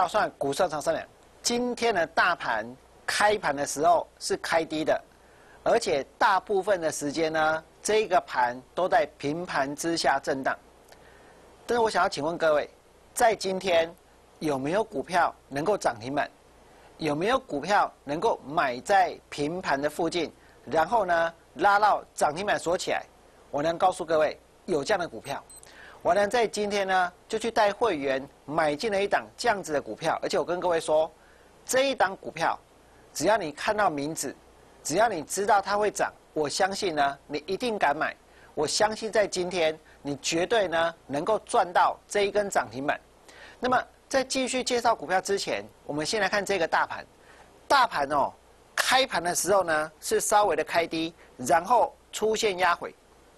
算股市长上量，今天的大盘开盘的时候是开低的，而且大部分的时间呢，这个盘都在平盘之下震荡。但是我想要请问各位，在今天有没有股票能够涨停板？有没有股票能够买在平盘的附近，然后呢拉到涨停板锁起来？我能告诉各位，有这样的股票。我呢在今天呢就去带会员买进了一档这样子的股票，而且我跟各位说，这一档股票，只要你看到名字，只要你知道它会涨，我相信呢你一定敢买。我相信在今天你绝对呢能够赚到这一根涨停板。那么在继续介绍股票之前，我们先来看这个大盘。大盘哦，开盘的时候呢是稍微的开低，然后出现压回。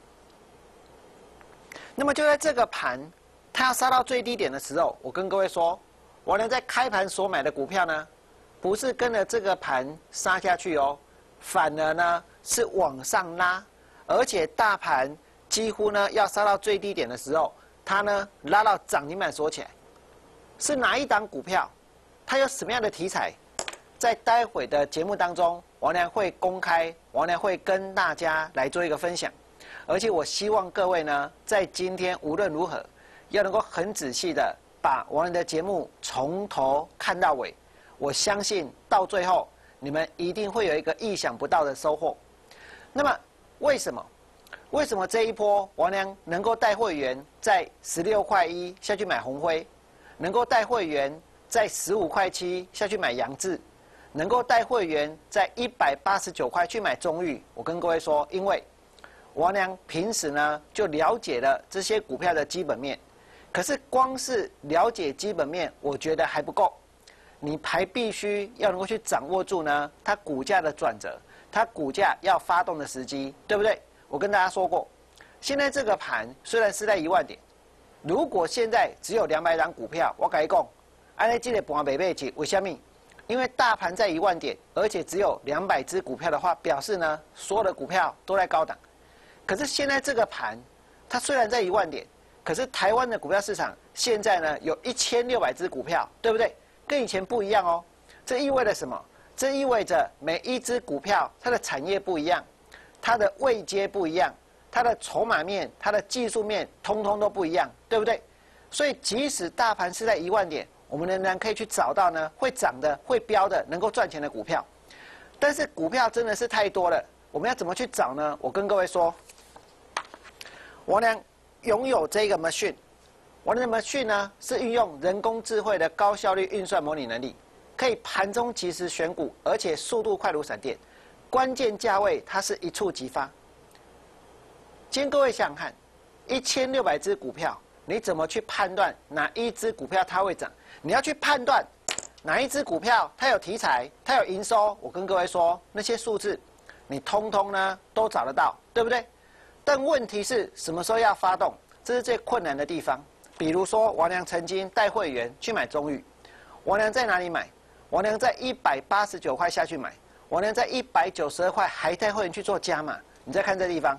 那么就在这个盘，它要杀到最低点的时候，我跟各位说，我呢在开盘所买的股票呢，不是跟着这个盘杀下去哦，反而呢是往上拉，而且大盘几乎呢要杀到最低点的时候，它呢拉到涨停板锁起来。是哪一档股票？它有什么样的题材？在待会的节目当中，王良会公开，王良会跟大家来做一个分享。而且我希望各位呢，在今天无论如何，要能够很仔细的把王良的节目从头看到尾。我相信到最后，你们一定会有一个意想不到的收获。那么为什么？为什么这一波王良能够带会员在16.1块下去买鸿辉，能够带会员在15.7块下去买扬智，能够带会员在189块去买中裕？我跟各位说，因为王良平时呢就了解了这些股票的基本面，可是光是了解基本面，我觉得还不够，你还必须要能够去掌握住呢它股价的转折，它股价要发动的时机，对不对？我跟大家说过，现在这个盘虽然是在1万点，如果现在只有200档股票，我跟你讲，按这个盘没买进，为什么？因为大盘在1万点，而且只有200只股票的话，表示呢所有的股票都在高档。可是现在这个盘，它虽然在1万点，可是台湾的股票市场现在呢有1600只股票，对不对？跟以前不一样哦。这意味着什么？这意味着每一只股票它的产业不一样，它的位阶不一样，它的筹码面、它的技术面，通通都不一样，对不对？所以即使大盘是在1万点，我们仍然可以去找到呢会涨的、会飙的、能够赚钱的股票。但是股票真的是太多了，我们要怎么去找呢？我跟各位说，王良拥有这个 machine， 我的 machine 呢是运用人工智慧的高效率运算模拟能力，可以盘中即时选股，而且速度快如闪电，关键价位它是一触即发。今天各位想想看，1600只股票，你怎么去判断哪一只股票它会涨？你要去判断哪一只股票它有题材，它有营收。我跟各位说，那些数字你通通呢都找得到，对不对？但问题是什么时候要发动？这是最困难的地方。比如说，王良曾经带会员去买中裕，王良在哪里买？王良在189块下去买，王良在192块还带会员去做加码。你再看这地方，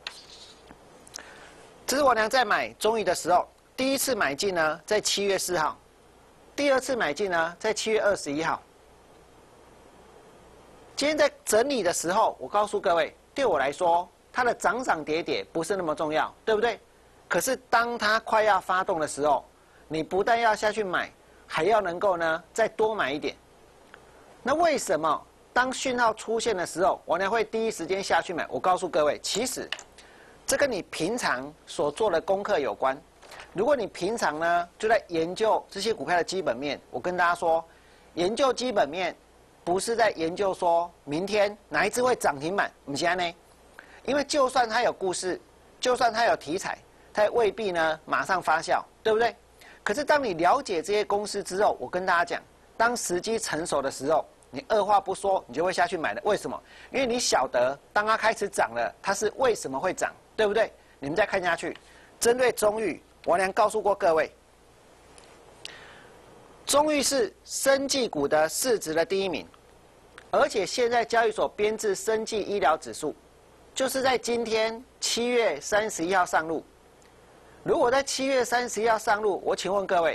这是王良在买中裕的时候，第一次买进呢在7月4号，第二次买进呢在7月21号。今天在整理的时候，我告诉各位，对我来说，它的涨涨跌跌不是那么重要，对不对？可是当它快要发动的时候，你不但要下去买，还要能够呢再多买一点。那为什么当讯号出现的时候，我呢会第一时间下去买？我告诉各位，其实这跟你平常所做的功课有关。如果你平常呢就在研究这些股票的基本面，我跟大家说，研究基本面不是在研究说明天哪一只会涨停板，不是呢？因为就算它有故事，就算它有题材，它也未必呢马上发酵，对不对？可是当你了解这些公司之后，我跟大家讲，当时机成熟的时候，你二话不说，你就会下去买的。为什么？因为你晓得，当它开始涨了，它是为什么会涨，对不对？你们再看下去，针对中裕，王良告诉过各位，中裕是生技股的市值的第1名，而且现在交易所编制生技医疗指数，就是在今天7月31号上路。如果在7月31号上路，我请问各位，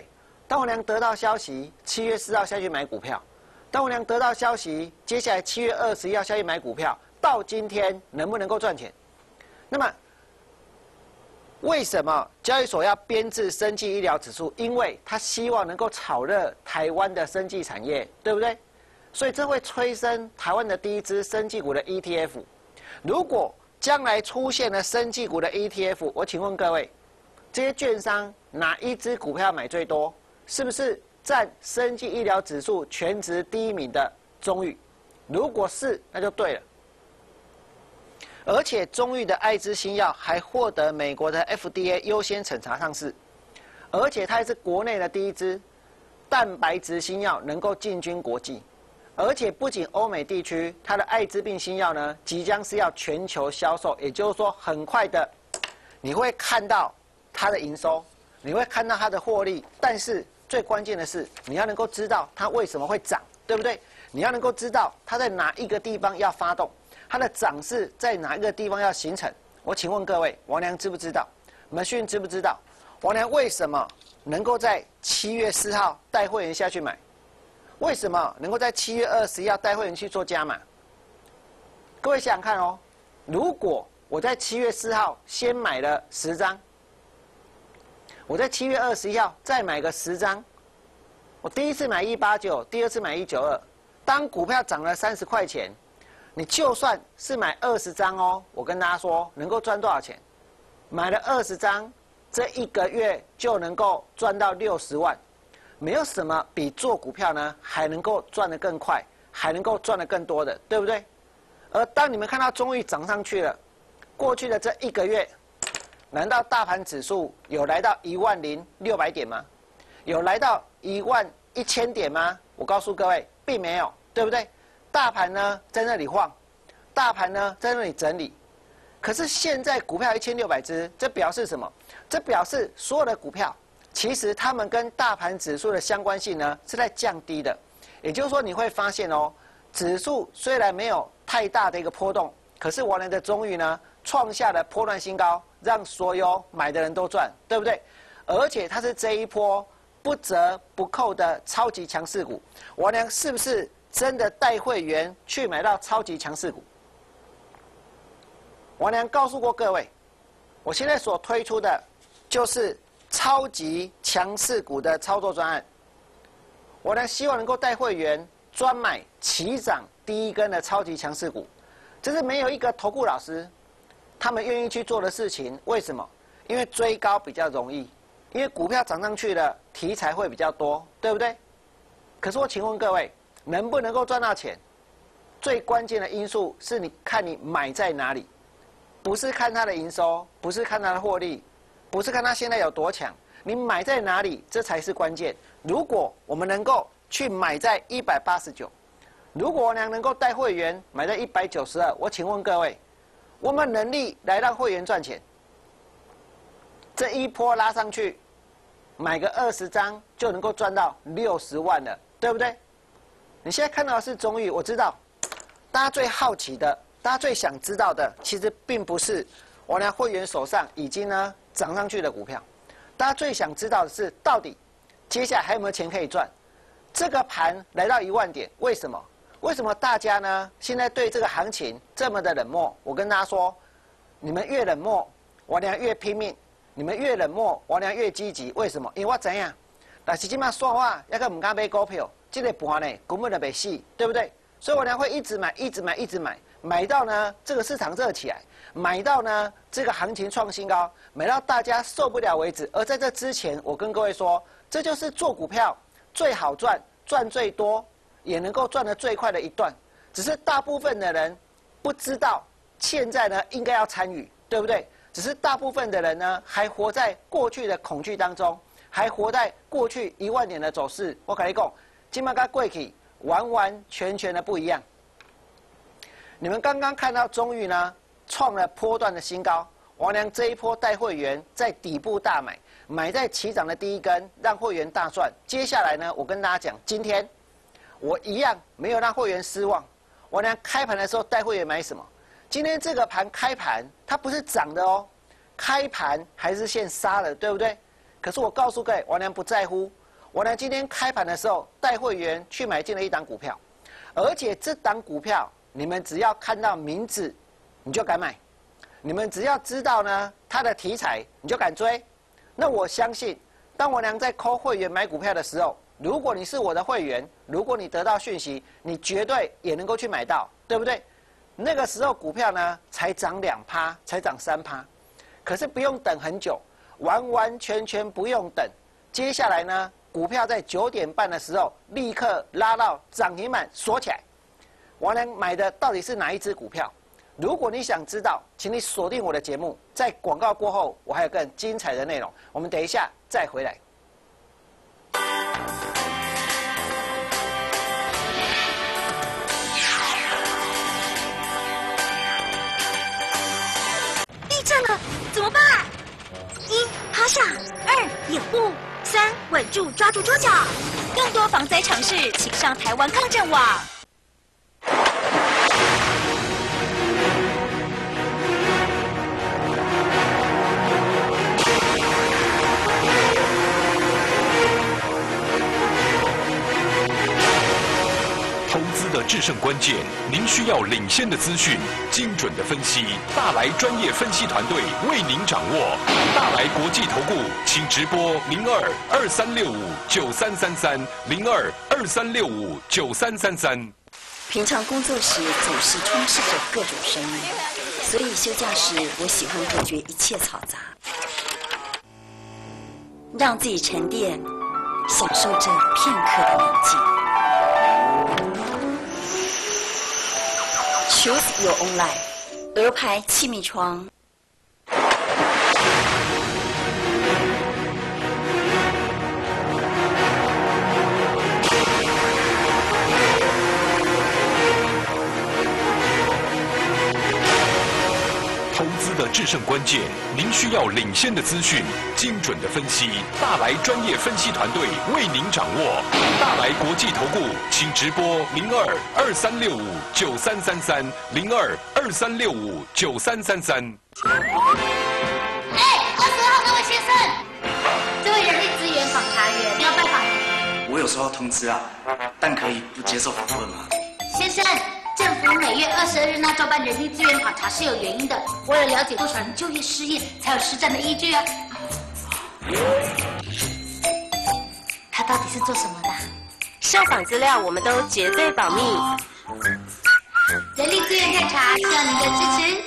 当王良得到消息，7月4号下去买股票。当王良得到消息，接下来7月21号下去买股票，到今天能不能够赚钱？那么，为什么交易所要编制生技医疗指数？因为他希望能够炒热台湾的生技产业，对不对？所以这会催生台湾的第一支生技股的 ETF。如果将来出现了生技股的 ETF， 我请问各位，这些券商哪一支股票买最多？是不是占生技医疗指数全值第1名的中裕？如果是，那就对了。而且中裕的艾滋新药还获得美国的 FDA 优先审查上市，而且它也是国内的第一支蛋白质新药能够进军国际。而且不仅欧美地区，它的艾滋病新药呢，即将是要全球销售，也就是说，很快的，你会看到它的营收，你会看到它的获利。但是最关键的是，你要能够知道它为什么会涨，对不对？你要能够知道它在哪一个地方要发动，它的涨势在哪一个地方要形成。我请问各位，王良知不知道？门讯知不知道？王良为什么能够在7月4号带会员下去买？为什么能够在7月21号带会员去做加码？各位想想看哦，如果我在7月4号先买了10张，我在7月21号再买个10张，我第一次买189，第二次买192，当股票涨了30块钱，你就算是买20张哦，我跟大家说能够赚多少钱？买了20张，这1个月就能够赚到60万。没有什么比做股票呢还能够赚得更快，还能够赚得更多的，对不对？而当你们看到中裕涨上去了，过去的这1个月，难道大盘指数有来到10600点吗？有来到11000点吗？我告诉各位，并没有，对不对？大盘呢在那里晃，大盘呢在那里整理。可是现在股票1600只，这表示什么？这表示所有的股票，其实它们跟大盘指数的相关性呢是在降低的。也就是说，你会发现哦，指数虽然没有太大的一个波动，可是王良的中裕呢创下了波段新高，让所有买的人都赚，对不对？而且它是这一波不折不扣的超级强势股。王良是不是真的带会员去买到超级强势股？王良告诉过各位，我现在所推出的就是超级强势股的操作专案。我呢希望能够带会员专买起涨第一根的超级强势股，这是没有一个投顾老师他们愿意去做的事情。为什么？因为追高比较容易，因为股票涨上去了，题材会比较多，对不对？可是我请问各位，能不能够赚到钱？最关键的因素是你看你买在哪里，不是看它的营收，不是看它的获利，不是看它现在有多强，你买在哪里，这才是关键。如果我们能够去买在189，如果我俩能够带会员买在192，我请问各位，我们能力来让会员赚钱？这一波拉上去，买个20张就能够赚到60万了，对不对？你现在看到的是中裕，我知道，大家最好奇的，大家最想知道的，其实并不是我俩会员手上已经呢涨上去的股票，大家最想知道的是，到底接下来还有没有钱可以赚？这个盘来到1万点，为什么？为什么大家呢现在对这个行情这么的冷漠？我跟大家说，你们越冷漠，我俩越拼命；你们越冷漠，我俩越积极。为什么？因为我怎样？但是今嘛说话，要个唔敢买股票，这个盘呢根本就没戏，对不对？所以我俩会一直买，一直买，一直买，买到呢这个市场热起来，买到呢这个行情创新高，买到大家受不了为止。而在这之前，我跟各位说，这就是做股票最好赚、赚最多，也能够赚得最快的一段。只是大部分的人不知道，现在呢应该要参与，对不对？只是大部分的人呢还活在过去的恐惧当中，还活在过去1万点的走势。我跟你讲，今麦跟过去完完全全的不一样。你们刚刚看到中裕呢创了波段的新高，王良这一波带会员在底部大买，买在起涨的第一根，让会员大赚。接下来呢，我跟大家讲，今天我一样没有让会员失望。王良开盘的时候带会员买什么？今天这个盘开盘它不是涨的哦，开盘还是先杀了，对不对？可是我告诉各位，王良不在乎， 我呢今天开盘的时候带会员去买进了一档股票，而且这档股票你们只要看到名字，你就敢买；你们只要知道呢它的题材，你就敢追。那我相信，当我娘在call会员买股票的时候，如果你是我的会员，如果你得到讯息，你绝对也能够去买到，对不对？那个时候股票呢才涨2%，才涨3%，可是不用等很久，完完全全不用等。接下来呢，股票在9点半的时候立刻拉到涨停板锁起来。我能买的到底是哪一只股票？如果你想知道，请你锁定我的节目，在广告过后，我还有更精彩的内容。我们等一下再回来。 地震了，怎么办？1. 趴下，2. 掩护，3. 稳住，抓住桌角。更多防灾常识，请上台湾抗震网。 投资的制胜关键，您需要领先的资讯、精准的分析，大来专业分析团队为您掌握。大来国际投顾，请直拨02-2365-9333，02-2365-9333。 平常工作时总是充斥着各种声音，所以休假时我喜欢隔绝一切嘈杂，让自己沉淀，享受这片刻的宁静。Choose your own life， 鹅牌气密窗。 投资的制胜关键，您需要领先的资讯、精准的分析，大来专业分析团队为您掌握。大来国际投顾，请直拨02-2365-9333，02-2365-9333。 22号那位先生，这位人力资源访查员要拜访您。 我有收到通知啊，但可以不接受访问吗？ 先生，政府每月22日那照办人力资源访查是有原因的，为了了解多少人就业失业，才有实战的依据啊。他到底是做什么的？ 受访资料我们都绝对保密。 人力资源调查需要您的支持。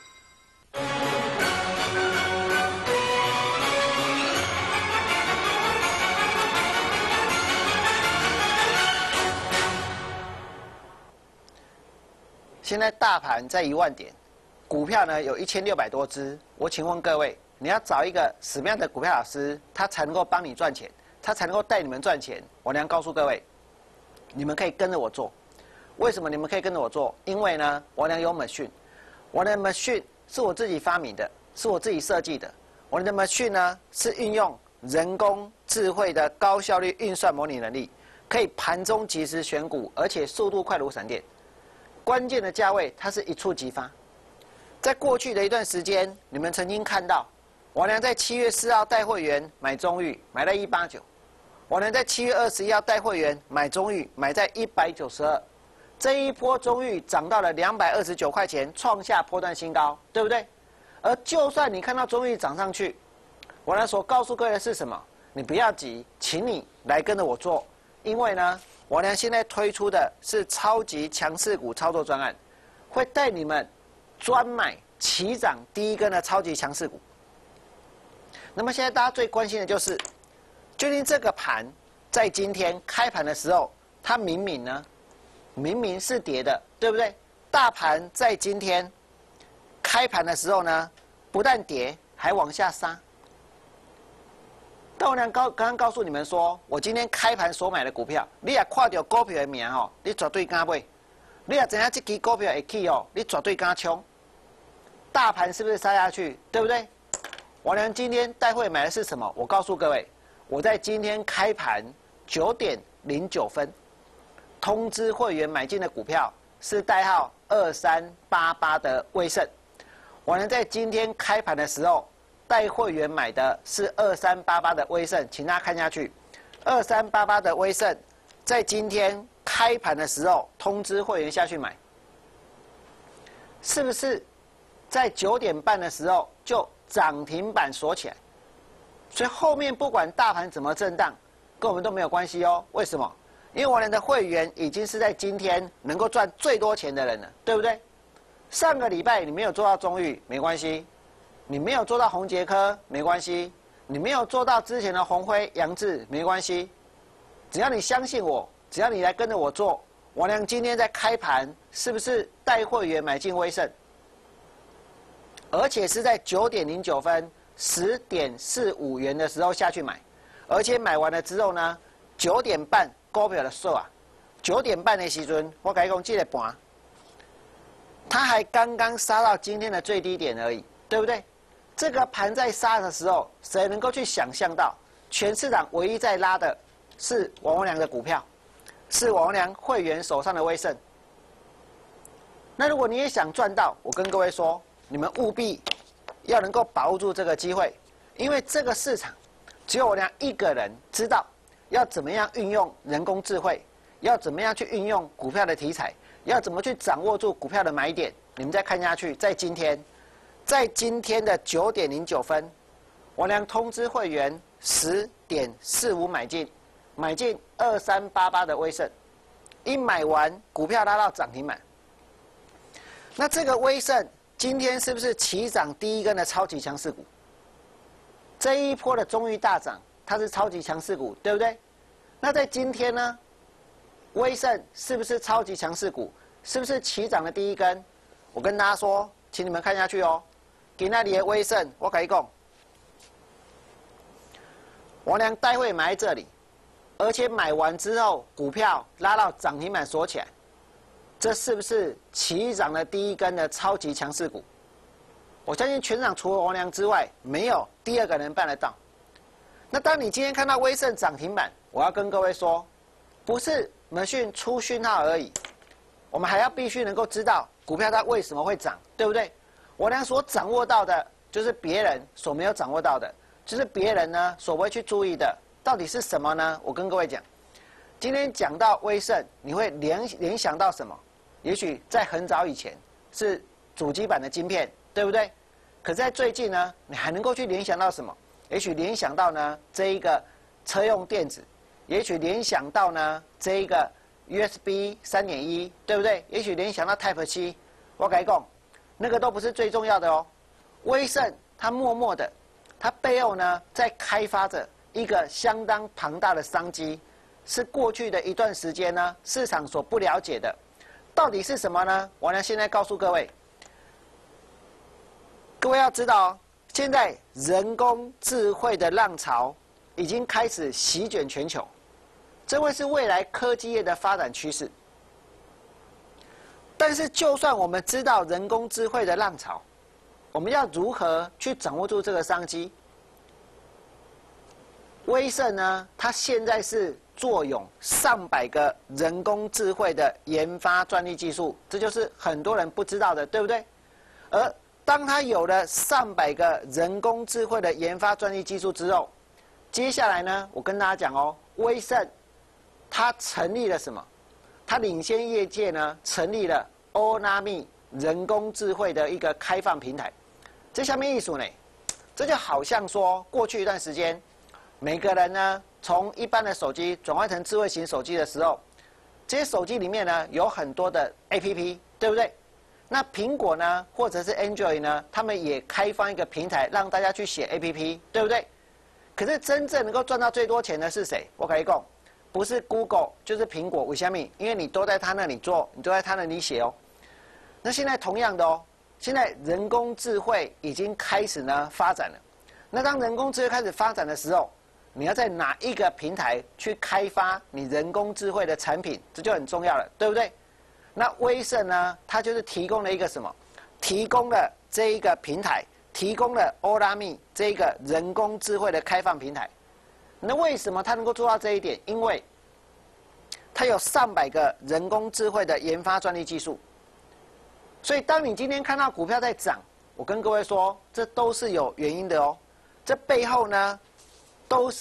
现在大盘在1万点，股票呢有1600多只。我请问各位，你要找一个什么样的股票老师，他才能够帮你赚钱，他才能够带你们赚钱？我娘告诉各位，你们可以跟着我做。为什么你们可以跟着我做？因为呢，我娘有 machine， 我的 machine 是我自己发明的，是我自己设计的。我的 machine 呢是运用人工智慧的高效率运算模拟能力，可以盘中即时选股，而且速度快如闪电。关键的价位，它是一触即发。在过去的一段时间，你们曾经看到，我娘在7月4号带会员买中裕，买在189；我娘在7月21号带会员买中裕，买在192。这一波中裕涨到了229块钱，创下波段新高，对不对？而就算你看到中裕涨上去，我娘所告诉各位的是什么？你不要急，请你来跟着我做，因为呢，我娘现在推出的是超级强势股操作专案，会带你们专买起涨第一根的超级强势股。那么现在大家最关心的就是，究竟这个盘在今天开盘的时候，它明明是跌的，对不对？大盘在今天开盘的时候呢，不但跌，还往下杀。但我刚刚告诉你们说，我今天开盘所买的股票，你也看到股票的名哦，你绝对敢买。你也知道这支股票会起哦，你绝对敢冲。大盘是不是杀下去？对不对？我娘今天带会买的是什么？我告诉各位，我在今天开盘9点09分通知会员买进的股票是代号2388的威盛。我娘在今天开盘的时候带会员买的是2388的威盛，请大家看下去。 2388的威盛，在今天开盘的时候通知会员下去买，是不是在9点半的时候就涨停板锁起来？所以后面不管大盘怎么震荡，跟我们都没有关系哦。为什么？因为我们的会员已经是在今天能够赚最多钱的人了，对不对？上个礼拜你没有做到中裕没关系，你没有做到宏捷科没关系，你没有做到之前的鸿辉、扬智没关系，只要你相信我，只要你来跟着我做，王良今天在开盘是不是带会员买进威盛？而且是在9点09分10点45元的时候下去买，而且买完了之后呢，9点半股票的时候啊，9点半的时阵，我跟你讲这个盘，它还刚刚杀到今天的最低点而已，对不对？这个盘在杀的时候，谁能够去想象到，全市场唯一在拉的是王良的股票，是王良会员手上的威盛。那如果你也想赚到，我跟各位说，你们务必要能够把握住这个机会，因为这个市场只有我俩一个人知道要怎么样运用人工智慧，要怎么样去运用股票的题材，要怎么去掌握住股票的买点。你们再看下去，在今天的9点09分，我俩通知会员10点45买进2388的威盛，一买完股票拉到涨停板。那这个威盛今天是不是起涨第一根的超级强势股？这一波的中裕大涨，它是超级强势股，对不对？那在今天呢，威盛是不是超级强势股？是不是起涨的第一根？我跟大家说，请你们看下去哦。给那里的威盛，我跟你讲，王良待会买在这里，而且买完之后，股票拉到涨停板锁起来，这是不是起涨的第一根的超级强势股？我相信全场除了王良之外，没有第二个人办得到。那当你今天看到威盛涨停板，我要跟各位说，不是美讯出讯号而已，我们还要必须能够知道股票它为什么会涨，对不对？我俩所掌握到的，就是别人所没有掌握到的，就是别人呢所不会去注意的，到底是什么呢？我跟各位讲，今天讲到威盛，你会联想到什么？也许在很早以前是主机板的晶片，对不对？可是在最近呢，你还能够去联想到什么？也许联想到呢这一个车用电子，也许联想到呢这一个 USB 3.1，对不对？也许联想到 Type C， 我跟你讲，那个都不是最重要的哦。威盛它默默的，它背后呢在开发着一个相当庞大的商机，是过去的一段时间呢市场所不了解的，到底是什么呢？我呢现在告诉各位，各位要知道哦，现在人工智慧的浪潮已经开始席卷全球，这会是未来科技业的发展趋势。但是，就算我们知道人工智慧的浪潮，我们要如何去掌握住这个商机？威盛呢，它现在是坐拥上百个人工智慧的研发专利技术，这就是很多人不知道的，对不对？而当它有了上百个人工智慧的研发专利技术之后，接下来呢，我跟大家讲哦，威盛它成立了什么？它领先业界呢，成立了欧拉密人工智慧的一个开放平台。这下面意思呢，这就好像说，过去一段时间，每个人呢，从一般的手机转换成智慧型手机的时候，这些手机里面呢，有很多的 APP， 对不对？那苹果呢，或者是 Android 呢，他们也开放一个平台，让大家去写 APP， 对不对？可是真正能够赚到最多钱的是谁？我跟你讲，不是 Google 就是苹果。为什么？因为你都在他那里做，你都在他那里写哦。那现在同样的哦，现在人工智慧已经开始呢发展了。那当人工智慧开始发展的时候，你要在哪一个平台去开发你人工智慧的产品，这就很重要了，对不对？那威盛呢，它就是提供了一个什么？提供了这一个平台，提供了欧拉密这一个人工智慧的开放平台。那为什么它能够做到这一点？因为它有上百个人工智慧的研发专利技术。所以当你今天看到股票在涨，我跟各位说，这都是有原因的哦。这背后呢，都是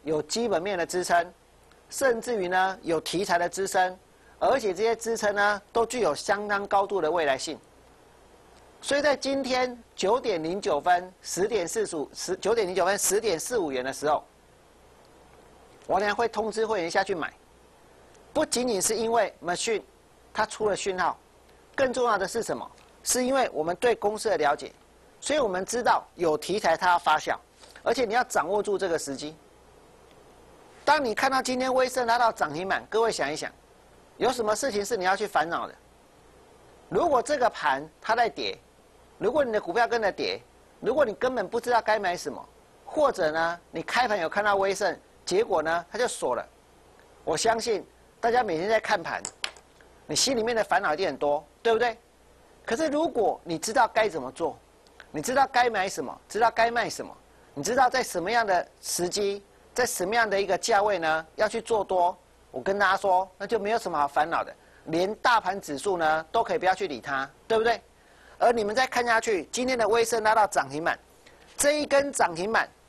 有基本面的支撑，甚至于呢有题材的支撑，而且这些支撑呢都具有相当高度的未来性。所以在今天9点09分10点45，9点09分10点45元的时候，王良会通知会员下去买，不仅仅是因为 Machine 它出了讯号，更重要的是什么？是因为我们对公司的了解，所以我们知道有题材它要发酵，而且你要掌握住这个时机。当你看到今天威盛拉到涨停板，各位想一想，有什么事情是你要去烦恼的？如果这个盘它在跌，如果你的股票跟着跌，如果你根本不知道该买什么，或者呢你开盘有看到威盛，结果呢它就锁了，我相信大家每天在看盘，你心里面的烦恼一定很多，对不对？可是如果你知道该怎么做，你知道该买什么，知道该卖什么，你知道在什么样的时机，在什么样的一个价位呢要去做多，我跟大家说，那就没有什么好烦恼的，连大盘指数呢都可以不要去理它，对不对？而你们再看下去，今天的威盛拉到涨停板，这一根涨停板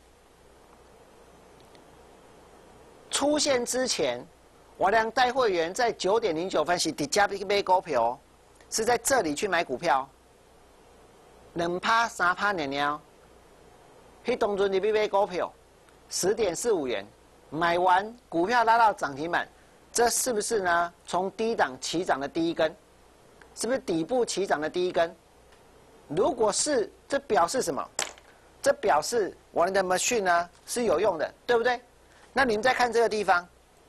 出现之前，我良带会员在9点09分是底价买股票，是在这里去买股票，2%、3%年年，迄当阵你买股票，10点45元，买完股票拉到涨停板，这是不是呢？从低档起涨的第一根，是不是底部起涨的第一根？如果是，这表示什么？这表示我们的 Machine 呢是有用的，对不对？那你们再看这个地方，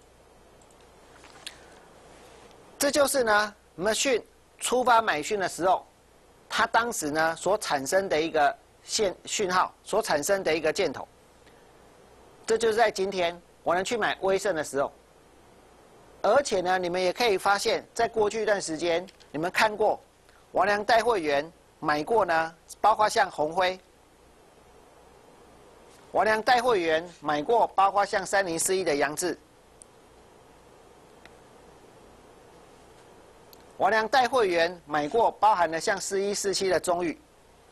这就是呢 Machine 出发买讯的时候，它当时呢所产生的一个讯号，所产生的一个箭头。这就是在今天我能去买威盛的时候，而且呢，你们也可以发现，在过去一段时间，你们看过王良带会员买过呢，包括像鸿辉，王良带会员买过，包括像3041的扬智，王良带会员买过，包含了像4147的中裕。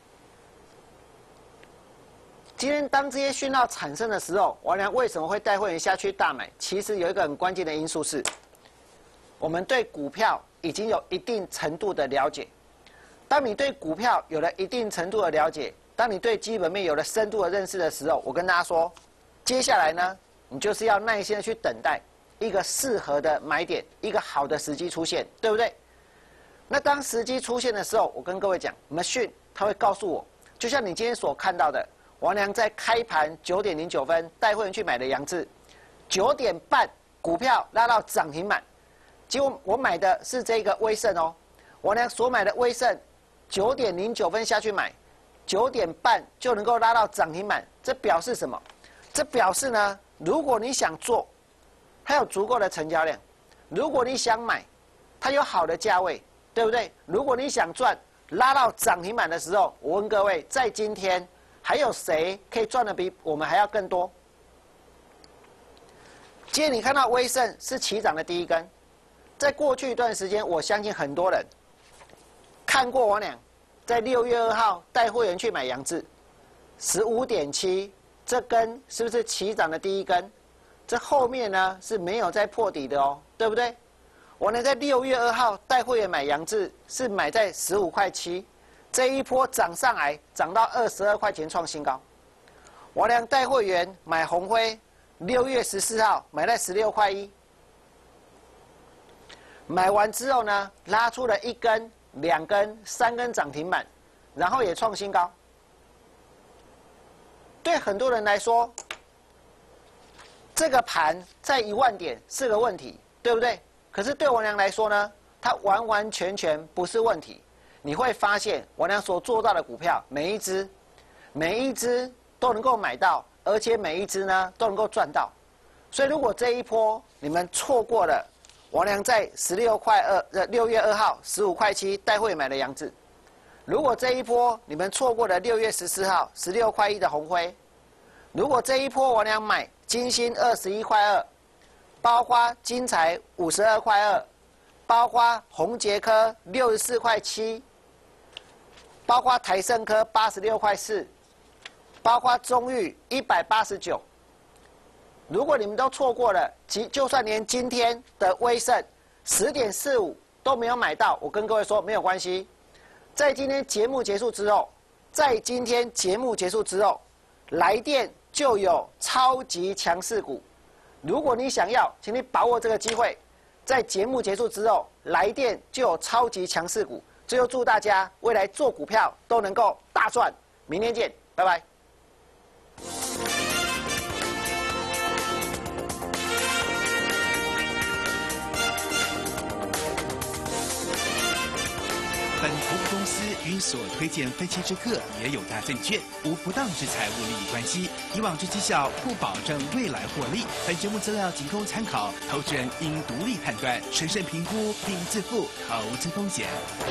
今天当这些讯号产生的时候，王良为什么会带会员下去大买？其实有一个很关键的因素是，我们对股票已经有一定程度的了解。当你对股票有了一定程度的了解，当你对基本面有了深度的认识的时候，我跟大家说，接下来呢，你就是要耐心的去等待一个适合的买点，一个好的时机出现，对不对？那当时机出现的时候，我跟各位讲 ，Machine 它会告诉我，就像你今天所看到的，王良在开盘9点09分带会员去买的扬智，9点半股票拉到涨停板，结果我买的是这个威盛哦，王良所买的威盛9点09分下去买，9点半就能够拉到涨停板，这表示什么？这表示呢，如果你想做，它有足够的成交量；如果你想买，它有好的价位，对不对？如果你想赚，拉到涨停板的时候，我问各位，在今天还有谁可以赚的比我们还要更多？今天你看到威盛是起涨的第一根，在过去一段时间，我相信很多人看过王良在6月2号带会员去买扬智，15.7，这根是不是起涨的第一根？这后面呢是没有再破底的哦，对不对？我呢在6月2号带会员买扬智，是买在15.7块，这一波涨上来，涨到22块钱创新高。我呢带会员买鸿辉，6月14号买在16.1块，买完之后呢，拉出了1根、2根、3根涨停板，然后也创新高。对很多人来说，这个盘在1万点是个问题，对不对？可是对王良来说呢，它完完全全不是问题。你会发现，王良所做到的股票，每一只都能够买到，而且每一只呢都能够赚到。所以，如果这一波你们错过了王良在6月2号15.7块带会买的扬智，如果这一波你们错过了6月14号16.1块的鸿辉，如果这一波王良买金星21.2块，包括精彩52.2块，包括宏捷科64.7块，包括台盛科86.4块，包括中裕189， 如果你们都错过了，就算连今天的威盛10.45都没有买到，我跟各位说没有关系。在今天节目结束之后，来电就有超级强势股。如果你想要，请你把握这个机会，在节目结束之后，来电就有超级强势股。最后祝大家未来做股票都能够大赚，明天见，拜拜。 本投资公司与所推荐分期之客也有大证券无不当之财务利益关系，以往之绩效不保证未来获利。本节目资料仅供参考，投资人应独立判断、审慎评估并自负投资风险。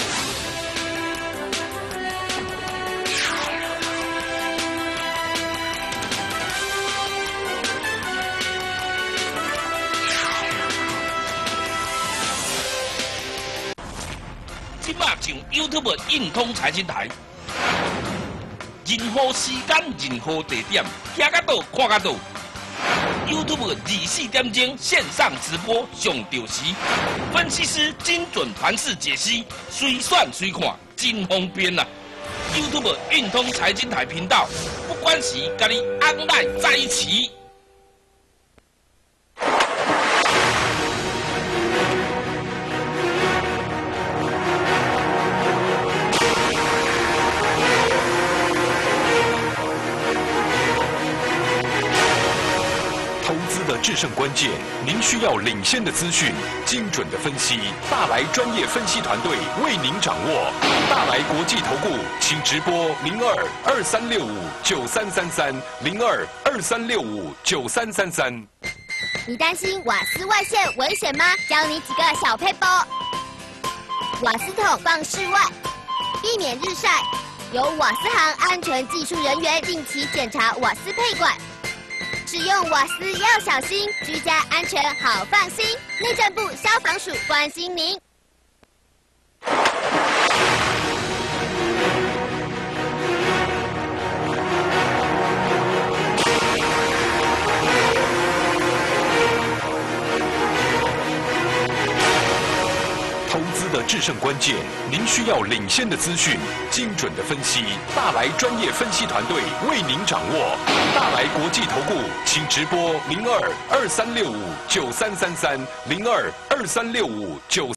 即马上 YouTube 运通财经台，任何时间、任何地点，听得到、看得到。YouTube 24点钟线上直播上到时，分析师精准盘势解析，随选随看，真方便啊 ！YouTube 运通财经台频道，不管时，跟你 online 在一起。 制胜关键，您需要领先的资讯、精准的分析，大来专业分析团队为您掌握。大来国际投顾，请直拨02-2365-9333，02-2365-9333。 你担心瓦斯外泄危险吗？教你几个小撇步。瓦斯桶放室外，避免日晒。由瓦斯行安全技术人员定期检查瓦斯配管。使用瓦斯要小心，居家安全好放心。内政部消防署关心您。 投资的制胜关键，您需要领先的资讯、精准的分析，大来专业分析团队为您掌握。大来国际投顾，请直拨02-2365-9333，02-2365-9333。